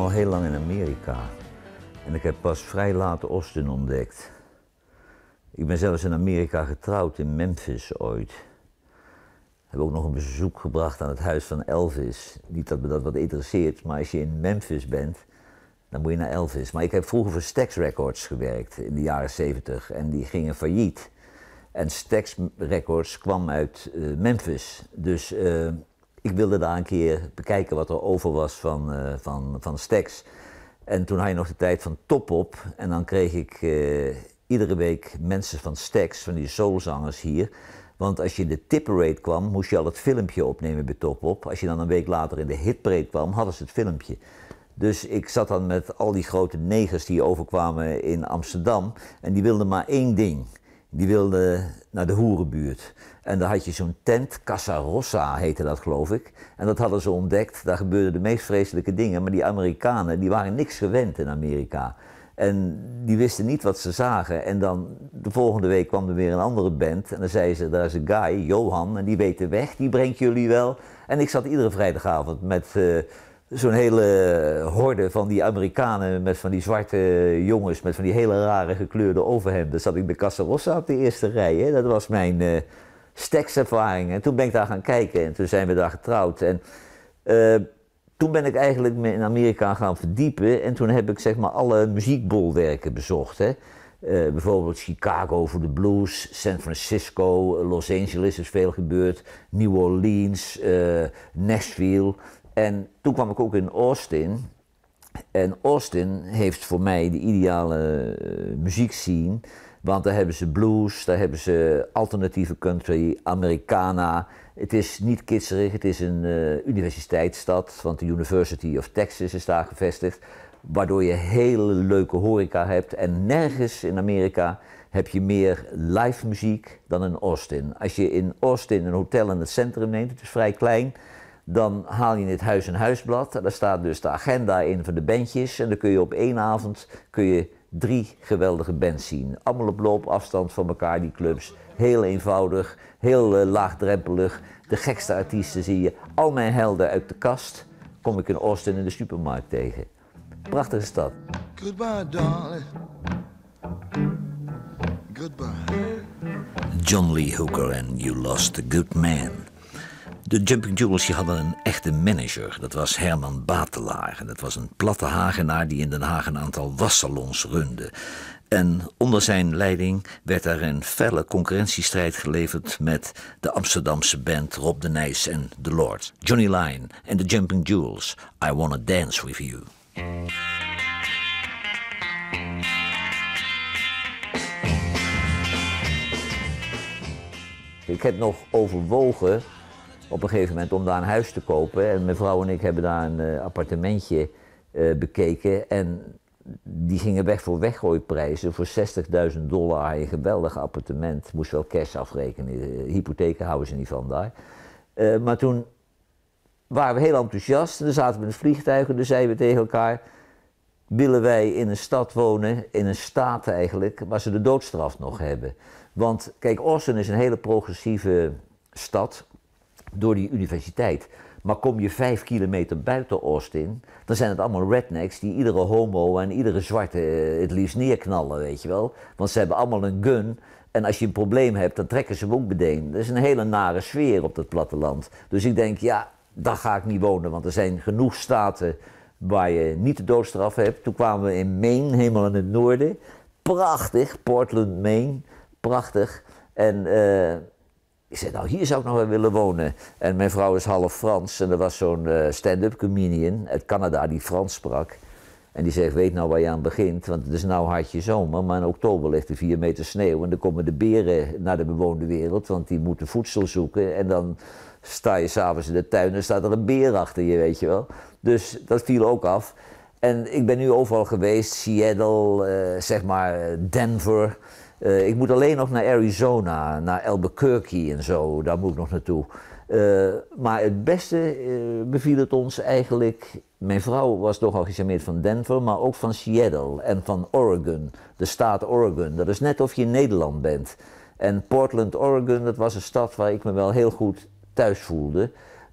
al heel lang in Amerika en ik heb pas vrij laat Austin ontdekt. Ik ben zelfs in Amerika getrouwd, in Memphis ooit. Ik heb ook nog een bezoek gebracht aan het huis van Elvis. Niet dat me dat wat interesseert, maar als je in Memphis bent, dan moet je naar Elvis. Maar ik heb vroeger voor Stax Records gewerkt in de jaren 70 en die gingen failliet. En Stax Records kwam uit Memphis, dus ik wilde daar een keer bekijken wat er over was van Stax. En toen had je nog de tijd van Top Op en dan kreeg ik iedere week mensen van Stax, van die soulzangers hier. Want als je in de tipparade kwam, moest je al het filmpje opnemen bij Top Op. Als je dan een week later in de hitparade kwam, hadden ze het filmpje. Dus ik zat dan met al die grote negers die overkwamen in Amsterdam en die wilden maar één ding. Die wilden naar de hoerenbuurt. En daar had je zo'n tent, Casa Rossa heette dat geloof ik. En dat hadden ze ontdekt, daar gebeurden de meest vreselijke dingen. Maar die Amerikanen, die waren niks gewend in Amerika. En die wisten niet wat ze zagen. En dan de volgende week kwam er weer een andere band. En dan zeiden ze, daar is een guy, Johan, en die weet de weg, die brengt jullie wel. En ik zat iedere vrijdagavond met zo'n hele horde van die Amerikanen met van die zwarte jongens met van die hele rare gekleurde overhemden. Zat ik bij Casa Rossa op de eerste rij. Hè? Dat was mijn Stax-ervaring. En toen ben ik daar gaan kijken en toen zijn we daar getrouwd. En toen ben ik eigenlijk me in Amerika gaan verdiepen en toen heb ik zeg maar alle muziekbolwerken bezocht. Hè? Bijvoorbeeld Chicago voor de blues, San Francisco, Los Angeles is veel gebeurd, New Orleans, Nashville. En toen kwam ik ook in Austin. En Austin heeft voor mij de ideale muziekscene. Want daar hebben ze blues, daar hebben ze alternatieve country, Americana. Het is niet kitscherig, het is een universiteitsstad, want de University of Texas is daar gevestigd. Waardoor je hele leuke horeca hebt. En nergens in Amerika heb je meer live muziek dan in Austin. Als je in Austin een hotel in het centrum neemt, het is vrij klein, dan haal je het Huis en Huisblad. Daar staat dus de agenda in van de bandjes. En dan kun je op één avond 3 geweldige bands zien. Allemaal op loopafstand van elkaar, die clubs. Heel eenvoudig, heel laagdrempelig. De gekste artiesten zie je. Al mijn helden uit de kast kom ik in Austin in de supermarkt tegen. Prachtige stad. Goodbye, darling. Goodbye. John Lee Hooker en You Lost a Good Man. De Jumping Jewels hadden een echte manager, dat was Herman Batelaar. En dat was een platte Hagenaar die in Den Haag een aantal wassalons runde. En onder zijn leiding werd er een felle concurrentiestrijd geleverd met de Amsterdamse band Rob de Nijs en The Lord. Johnny Lyon en de Jumping Jewels, I Wanna Dance With You. Ik heb nog overwogen op een gegeven moment om daar een huis te kopen. En mijn vrouw en ik hebben daar een appartementje bekeken. En die gingen weg voor weggooiprijzen. Voor $60.000 een geweldig appartement. Moest wel cash afrekenen. Hypotheken houden ze niet van daar. Maar toen waren we heel enthousiast. En dan zaten we in het vliegtuig en dan zeiden we tegen elkaar: willen wij in een stad wonen, in een staat eigenlijk, waar ze de doodstraf nog hebben. Want kijk, Austin is een hele progressieve stad door die universiteit. Maar kom je 5 kilometer buiten Austin, dan zijn het allemaal rednecks die iedere homo en iedere zwarte het liefst neerknallen, weet je wel. Want ze hebben allemaal een gun en als je een probleem hebt, dan trekken ze hem ook meteen. Dat is een hele nare sfeer op dat platteland. Dus ik denk, ja, daar ga ik niet wonen, want er zijn genoeg staten waar je niet de doodstraf hebt. Toen kwamen we in Maine, helemaal in het noorden. Prachtig, Portland, Maine. Prachtig. En ik zei, nou hier zou ik nog wel willen wonen. En mijn vrouw is half Frans en er was zo'n stand-up comedian uit Canada die Frans sprak. En die zegt, weet nou waar je aan begint, want het is nou hartje zomer, maar in oktober ligt er 4 meter sneeuw en dan komen de beren naar de bewoonde wereld, want die moeten voedsel zoeken. En dan sta je s'avonds in de tuin en staat er een beer achter je, weet je wel. Dus dat viel ook af. En ik ben nu overal geweest, Seattle, zeg maar Denver. Ik moet alleen nog naar Arizona, naar Albuquerque en zo, daar moet ik nog naartoe. Maar het beste beviel het ons eigenlijk. Mijn vrouw was nogal gecharmeerd van Denver, maar ook van Seattle en van Oregon, de staat Oregon. Dat is net of je in Nederland bent. En Portland, Oregon, dat was een stad waar ik me wel heel goed thuis voelde.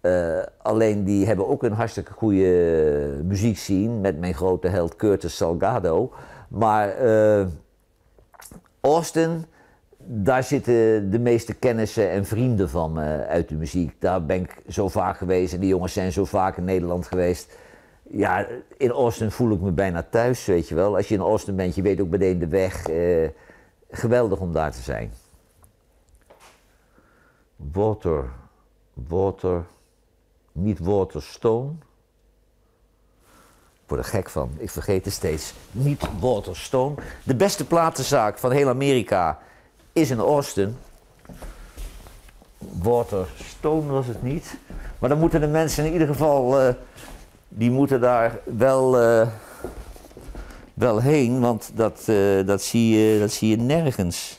Alleen die hebben ook een hartstikke goede muziekscene met mijn grote held Curtis Salgado. Maar Austin, daar zitten de meeste kennissen en vrienden van me uit de muziek. Daar ben ik zo vaak geweest en die jongens zijn zo vaak in Nederland geweest. Ja, in Austin voel ik me bijna thuis, weet je wel. Als je in Austin bent, je weet ook meteen de weg. Geweldig om daar te zijn. Niet Waterstone. Ik word er gek van, ik vergeet het steeds. Niet Waterstone. De beste platenzaak van heel Amerika is in Austin. Waterstone was het niet. Maar dan moeten de mensen in ieder geval, die moeten daar wel heen, want dat zie je nergens.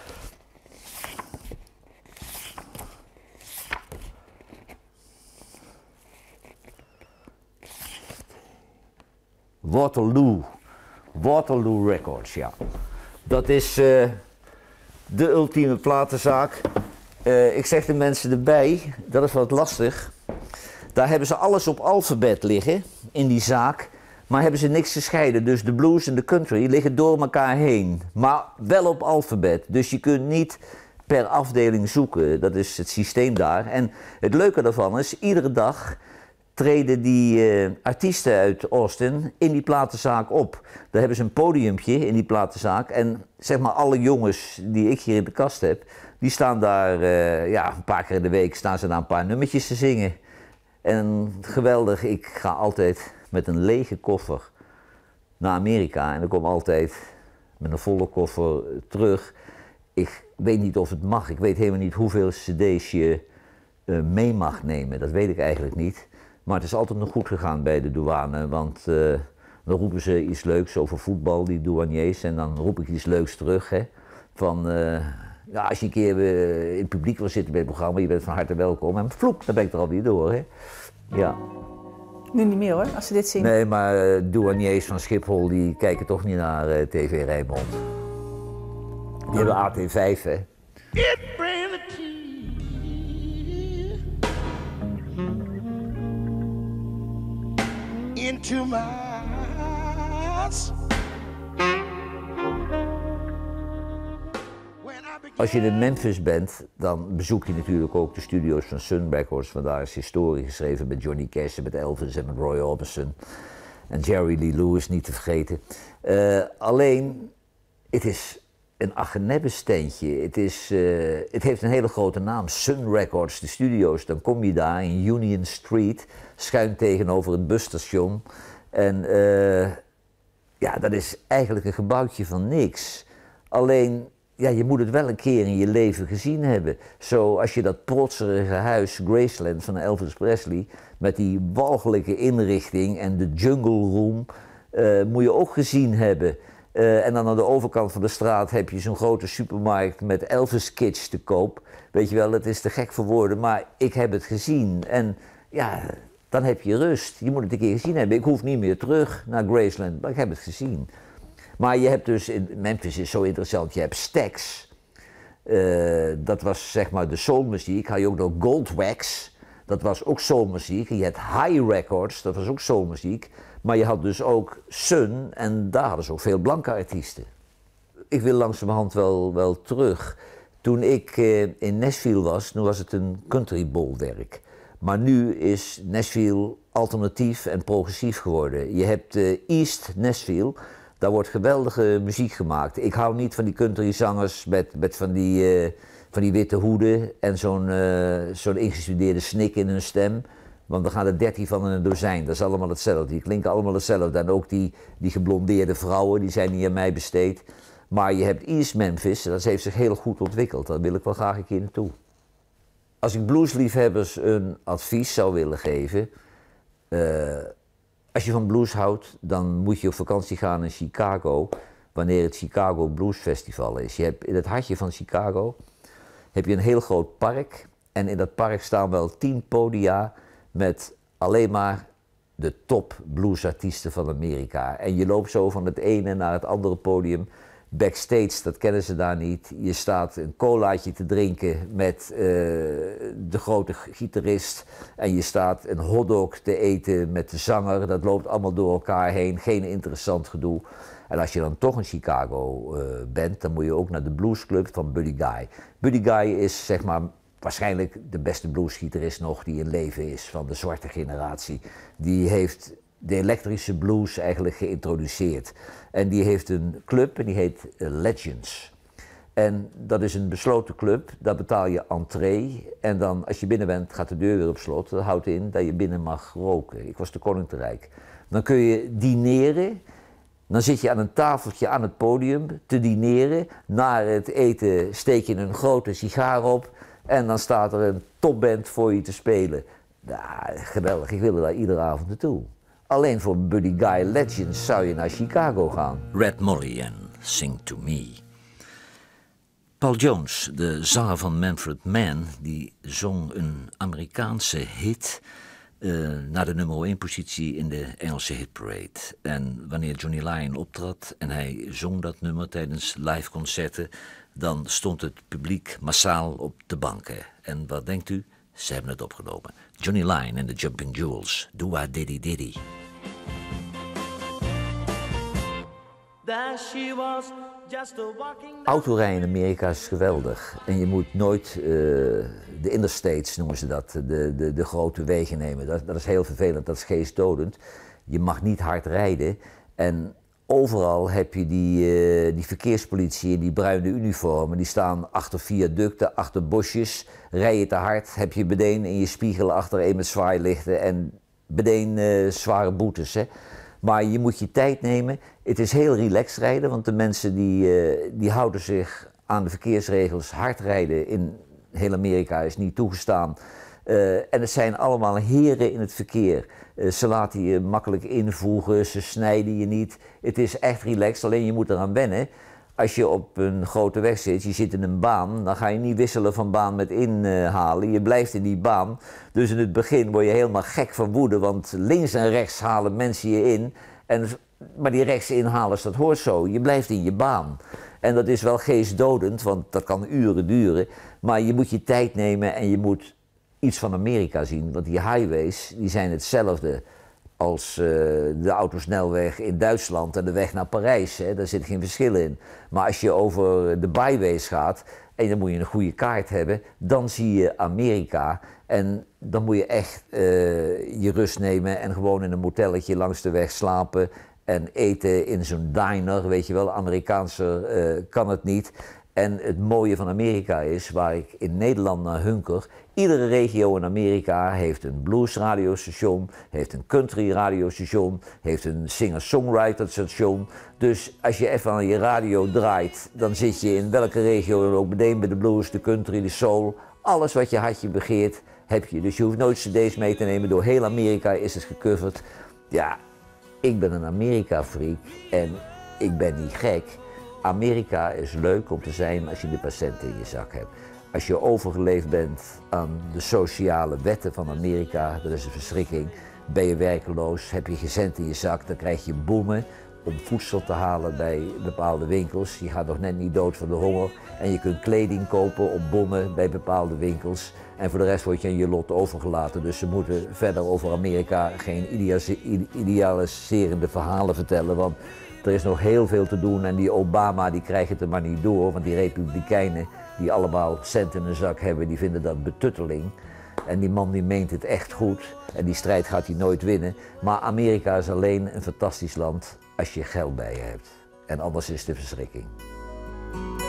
Waterloo Records, ja. Dat is de ultieme platenzaak. Ik zeg de mensen erbij, dat is wat lastig. Daar hebben ze alles op alfabet liggen, in die zaak. Maar hebben ze niks gescheiden. Dus de blues en de country liggen door elkaar heen. Maar wel op alfabet. Dus je kunt niet per afdeling zoeken. Dat is het systeem daar. En het leuke daarvan is, iedere dag treden die artiesten uit Austin in die platenzaak op. Daar hebben ze een podiumpje in die platenzaak. En zeg maar alle jongens die ik hier in de kast heb, die staan daar een paar keer in de week staan ze daar een paar nummertjes te zingen. En geweldig, ik ga altijd met een lege koffer naar Amerika en ik kom altijd met een volle koffer terug. Ik weet niet of het mag, ik weet helemaal niet hoeveel cd's je mee mag nemen, dat weet ik eigenlijk niet. Maar het is altijd nog goed gegaan bij de douane, want dan roepen ze iets leuks over voetbal, die douaniers, en dan roep ik iets leuks terug. Hè, van, ja, als je een keer in het publiek wil zitten bij het programma, je bent van harte welkom. En vloek, dan ben ik er alweer door. Hè. Ja. Nu niet meer hoor, als ze dit zien. Nee, maar douaniers van Schiphol die kijken toch niet naar TV Rijnmond. Die hebben AT5, hè. It brings a tear into my eyes. Als je in Memphis bent, dan bezoek je natuurlijk ook de studio's van Sun Records. Want daar is historie geschreven met Johnny Cash en met Elvis en met Roy Orbison. En Jerry Lee Lewis niet te vergeten. Alleen, het is een agenebbensteentje. Het heeft een hele grote naam, Sun Records, de studio's. Dan kom je daar in Union Street, schuin tegenover het busstation. En ja, dat is eigenlijk een gebouwtje van niks. Alleen, ja, je moet het wel een keer in je leven gezien hebben. Zo als je dat protserige huis Graceland van Elvis Presley met die walgelijke inrichting en de Jungle Room moet je ook gezien hebben. En dan aan de overkant van de straat heb je zo'n grote supermarkt met Elvis kitsch te koop. Weet je wel, het is te gek voor woorden, maar ik heb het gezien. En ja, dan heb je rust. Je moet het een keer gezien hebben. Ik hoef niet meer terug naar Graceland, maar ik heb het gezien. Maar je hebt dus, in Memphis is zo interessant, je hebt Stax. Dat was zeg maar de soulmuziek. Had je ook nog Goldwax, dat was ook soulmuziek. Je had High Records, dat was ook soulmuziek. Maar je had dus ook Sun en daar hadden ze ook veel blanke artiesten. Ik wil langzamerhand wel terug. Toen ik in Nashville was, toen was het een countrybolwerk. Maar nu is Nashville alternatief en progressief geworden. Je hebt East Nashville. Daar wordt geweldige muziek gemaakt. Ik hou niet van die countryzangers met van die witte hoeden en zo'n ingestudeerde snik in hun stem. Want dan gaan er 13 van in een dozijn, dat is allemaal hetzelfde. Die klinken allemaal hetzelfde. En ook die geblondeerde vrouwen, die zijn niet aan mij besteed. Maar je hebt East Memphis, dat heeft zich heel goed ontwikkeld. Daar wil ik wel graag een keer naartoe. Als ik bluesliefhebbers een advies zou willen geven. Als je van blues houdt, dan moet je op vakantie gaan in Chicago, wanneer het Chicago Blues Festival is. Je hebt in het hartje van Chicago heb je een heel groot park en in dat park staan wel 10 podia met alleen maar de top bluesartiesten van Amerika. En je loopt zo van het ene naar het andere podium Backstage, dat kennen ze daar niet. Je staat een colaatje te drinken met de grote gitarist. En je staat een hotdog te eten met de zanger. Dat loopt allemaal door elkaar heen. Geen interessant gedoe. En als je dan toch in Chicago bent, dan moet je ook naar de bluesclub van Buddy Guy. Buddy Guy is zeg maar waarschijnlijk de beste bluesgitarist nog die in leven is van de zwarte generatie. Die heeft de elektrische blues eigenlijk geïntroduceerd. En die heeft een club en die heet Legends. En dat is een besloten club, daar betaal je entree. En dan als je binnen bent gaat de deur weer op slot. Dat houdt in dat je binnen mag roken. Ik was te Koninkrijk. Dan kun je dineren. Dan zit je aan een tafeltje aan het podium te dineren. Na het eten steek je een grote sigaar op. En dan staat er een topband voor je te spelen. Ja, geweldig, ik wilde daar iedere avond naartoe. Alleen voor Buddy Guy Legends zou je naar Chicago gaan. Red Molly en Sing to Me. Paul Jones, de zanger van Manfred Mann, die zong een Amerikaanse hit naar de nummer 1 positie in de Engelse hitparade. En wanneer Johnny Lyon optrad en hij zong dat nummer tijdens live concerten, dan stond het publiek massaal op de banken. En wat denkt u? Ze hebben het opgenomen. Johnny Lyon en de Jumping Jewels. Doa Diddy Diddy. Autorijden in Amerika is geweldig. En je moet nooit de interstates, noemen ze dat, de grote wegen nemen. Dat is heel vervelend, dat is geestdodend. Je mag niet hard rijden. En overal heb je die verkeerspolitie in die bruine uniformen. Die staan achter viaducten, achter bosjes. Rij je te hard, heb je meteen in je spiegel achter een met zwaailichten en meteen zware boetes. Hè. Maar je moet je tijd nemen. Het is heel relaxed rijden, want de mensen die houden zich aan de verkeersregels. Hard rijden in heel Amerika is niet toegestaan. En het zijn allemaal heren in het verkeer. Ze laten je makkelijk invoegen, ze snijden je niet. Het is echt relaxed, alleen je moet eraan wennen. Als je op een grote weg zit, je zit in een baan, dan ga je niet wisselen van baan met inhalen. Je blijft in die baan. Dus in het begin word je helemaal gek van woede, want links en rechts halen mensen je in. Maar die rechts inhalers, dat hoort zo. Je blijft in je baan. En dat is wel geestdodend, want dat kan uren duren. Maar je moet je tijd nemen en je moet iets van Amerika zien. Want die highways, die zijn hetzelfde als de autosnelweg in Duitsland en de weg naar Parijs. Hè. Daar zit geen verschil in. Maar als je over de byways gaat en dan moet je een goede kaart hebben, dan zie je Amerika. En dan moet je echt je rust nemen en gewoon in een motelletje langs de weg slapen en eten in zo'n diner, weet je wel. Amerikaanser kan het niet. En het mooie van Amerika is, waar ik in Nederland naar hunker, iedere regio in Amerika heeft een bluesradiostation, heeft een country radiostation, heeft een singer-songwriter station. Dus als je even aan je radio draait, dan zit je in welke regio dan ook meteen bij de blues, de country, de soul. Alles wat je hartje begeert, heb je. Dus je hoeft nooit cd's mee te nemen. Door heel Amerika is het gecoverd. Ja, ik ben een Amerika-freak en ik ben niet gek. Amerika is leuk om te zijn als je de patiënten in je zak hebt. Als je overgeleefd bent aan de sociale wetten van Amerika, dat is een verschrikking. Ben je werkeloos, heb je geen cent in je zak, dan krijg je boemen om voedsel te halen bij bepaalde winkels. Je gaat nog net niet dood van de honger. En je kunt kleding kopen op bommen bij bepaalde winkels. En voor de rest word je aan je lot overgelaten. Dus ze moeten verder over Amerika geen idealiserende verhalen vertellen. Want er is nog heel veel te doen en die Obama die krijgt het er maar niet door. Want die republikeinen die allemaal cent in hun zak hebben, die vinden dat betutteling. En die man die meent het echt goed en die strijd gaat hij nooit winnen. Maar Amerika is alleen een fantastisch land als je geld bij je hebt. En anders is het een verschrikking.